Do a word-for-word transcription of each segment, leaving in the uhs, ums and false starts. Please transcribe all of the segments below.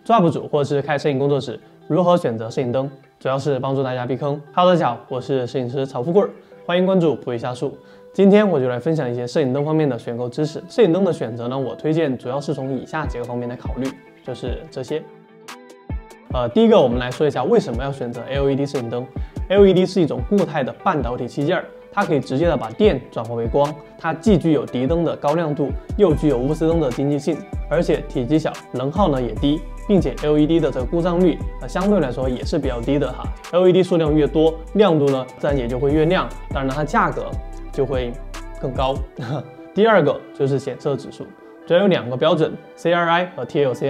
做 U P 主或者是开摄影工作室，如何选择摄影灯，主要是帮助大家避坑。Hello， 大家好，我是摄影师曹富贵，欢迎关注普一下树。今天我就来分享一些摄影灯方面的选购知识。摄影灯的选择呢，我推荐主要是从以下几个方面来考虑，就是这些。呃，第一个我们来说一下为什么要选择 L E D 摄影灯。L E D 是一种固态的半导体器件，它可以直接的把电转化为光，它既具有敌灯的高亮度，又具有钨丝灯的经济性，而且体积小，能耗呢也低，并且 L E D 的这个故障率呃相对来说也是比较低的哈。L E D 数量越多，亮度呢自然也就会越亮，当然了它价格就会更高。第二个就是显色指数，主要有两个标准 ：C R I 和 T L C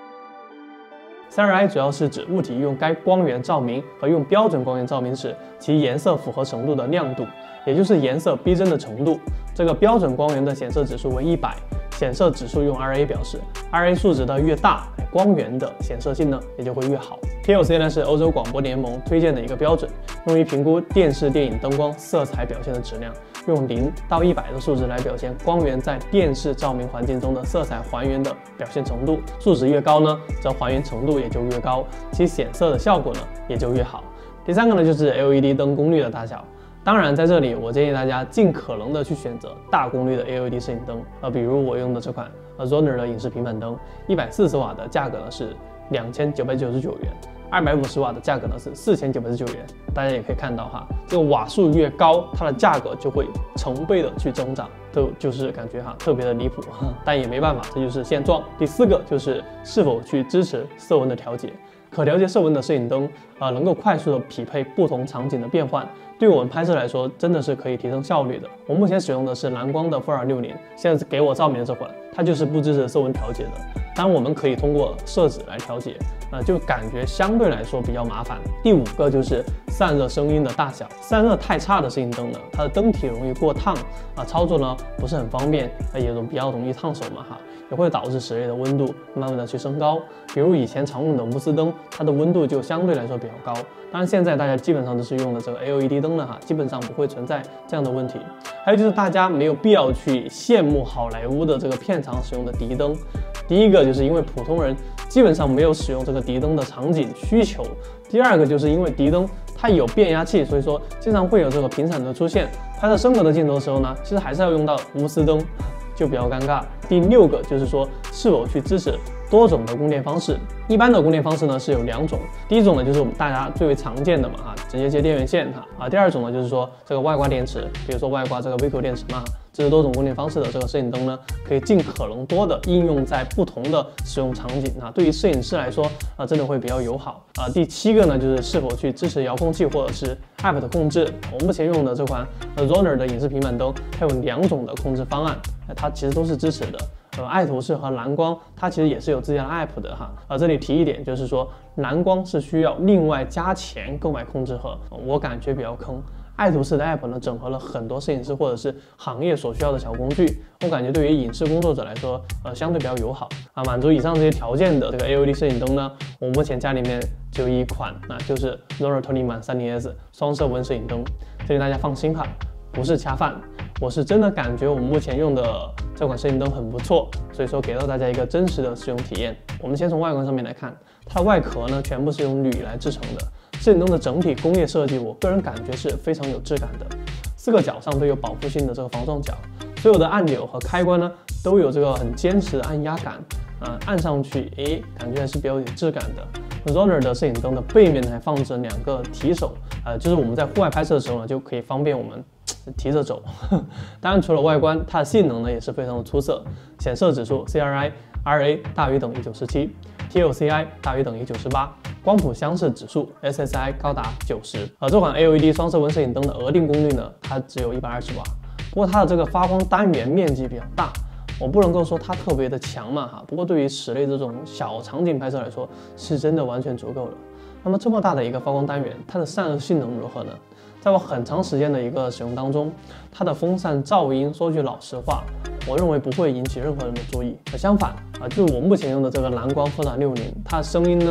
I。C R I 主要是指物体用该光源照明和用标准光源照明时其颜色符合程度的亮度，也就是颜色逼真的程度。这个标准光源的显色指数为一百，显色指数用 R A 表示 ，R A 数值的越大，光源的显色性呢也就会越好。T L C 呢是欧洲广播联盟推荐的一个标准，用于评估电视、电影灯光色彩表现的质量，用零到一百的数值来表现光源在电视照明环境中的色彩还原的表现程度。数值越高呢，则还原程度也就越高，其显色的效果呢也就越好。第三个呢就是 L E D 灯功率的大小。当然，在这里我建议大家尽可能的去选择大功率的 L E D 摄影灯，呃，比如我用的这款 Zoner 的影视平板灯，一百四十瓦的价格呢是两千九百九十九元，二百五十瓦的价格呢是四千九百九十九元。大家也可以看到哈，这个瓦数越高，它的价格就会成倍的去增长，都就是感觉哈特别的离谱，但也没办法，这就是现状。第四个就是是否去支持色温的调节。可调节色温的摄影灯，呃，能够快速的匹配不同场景的变换，对我们拍摄来说，真的是可以提升效率的。我目前使用的是蓝光的 Full R 六零，现在给我照明的这款，它就是不支持色温调节的。当然，我们可以通过色纸来调节，呃，就感觉相对来说比较麻烦。第五个就是散热声音的大小，散热太差的摄影灯呢，它的灯体容易过烫，啊、呃，操作呢不是很方便，呃、也比较容易烫手嘛哈。也会导致室内的温度慢慢的去升高，比如以前常用的钨丝灯，它的温度就相对来说比较高。当然现在大家基本上都是用的这个 L E D 灯了哈，基本上不会存在这样的问题。还有就是大家没有必要去羡慕好莱坞的这个片场使用的敌灯。第一个就是因为普通人基本上没有使用这个敌灯的场景需求，第二个就是因为敌灯它有变压器，所以说经常会有这个频闪的出现。拍摄深格的镜头的时候呢，其实还是要用到钨丝灯，就比较尴尬。第六个就是说是否去支持多种的供电方式。一般的供电方式呢是有两种，第一种呢就是我们大家最为常见的嘛哈，直接接电源线哈啊。第二种呢就是说这个外挂电池，比如说外挂这个微口电池嘛，这是多种供电方式的这个摄影灯呢，可以尽可能多的应用在不同的使用场景啊。对于摄影师来说啊，真的会比较友好啊。第七个呢就是是否去支持遥控器或者是 App 的控制。我目前用的这款 Zoner 的影视平板灯，它有两种的控制方案，它其实都是支持的。呃，爱图仕和蓝光它其实也是有自家的 app 的哈。呃，这里提一点就是说，蓝光是需要另外加钱购买控制盒，我感觉比较坑。爱图仕的 app 呢，整合了很多摄影师或者是行业所需要的小工具，我感觉对于影视工作者来说，呃，相对比较友好啊。满足以上这些条件的这个 L E D 摄影灯呢，我目前家里面只有一款，那就是 Zoner Tony Man 三零 S 双色温摄影灯，这里大家放心哈，不是恰饭。我是真的感觉我们目前用的这款摄影灯很不错，所以说给到大家一个真实的使用体验。我们先从外观上面来看，它的外壳呢全部是用铝来制成的。摄影灯的整体工业设计，我个人感觉是非常有质感的。四个角上都有保护性的这个防撞角，所有的按钮和开关呢都有这个很坚实的按压感，啊、呃，按上去，诶，感觉还是比较有质感的。Zoner 的摄影灯的背面还放着两个提手，呃，就是我们在户外拍摄的时候呢，就可以方便我们提着走。当然，除了外观，它的性能呢也是非常的出色。显色指数 C R I R A 大于等于九十七 ，T L C I 大于等于九十八，光谱相似指数 S S I 高达九十。而这款 L E D 双色温摄影灯的额定功率呢，它只有一百二十瓦，不过它的这个发光单元面积比较大。我不能够说它特别的强嘛哈，不过对于室内这种小场景拍摄来说，是真的完全足够了。那么这么大的一个发光单元，它的散热性能如何呢？在我很长时间的一个使用当中，它的风扇噪音，说句老实话，我认为不会引起任何人的注意。相反啊，就是我目前用的这个蓝光 Full R 六零，它的声音呢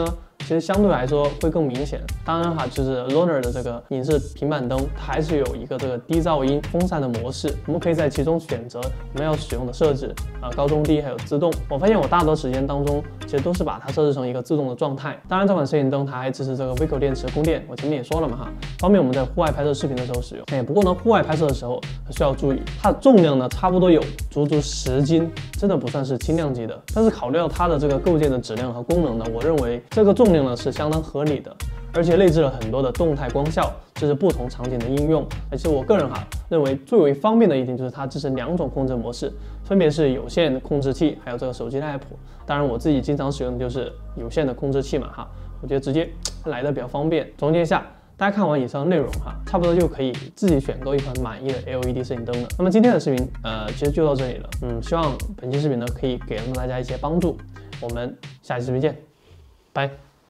其实相对来说会更明显。当然哈，就是 Loner 的这个影视平板灯，它还是有一个这个低噪音风扇的模式，我们可以在其中选择我们要使用的设置啊、呃，高中低还有自动。我发现我大多时间当中其实都是把它设置成一个自动的状态。当然，这款摄影灯它还支持这个微口电池供电，我前面也说了嘛哈，方便我们在户外拍摄视频的时候使用。哎，不过呢，户外拍摄的时候需要注意，它的重量呢差不多有足足十斤，真的不算是轻量级的。但是考虑到它的这个构件的质量和功能呢，我认为这个重量呢是相当合理的。而且内置了很多的动态光效，这是不同场景的应用。而且我个人哈认为最为方便的一点就是它支持两种控制模式，分别是有线控制器，还有这个手机的 app。当然我自己经常使用的就是有线的控制器嘛哈，我觉得直接来的比较方便。总结一下，大家看完以上的内容哈，差不多就可以自己选购一款满意的 L E D 摄影灯了。那么今天的视频呃其实就到这里了，嗯，希望本期视频呢可以给到大家一些帮助。我们下期视频见，拜。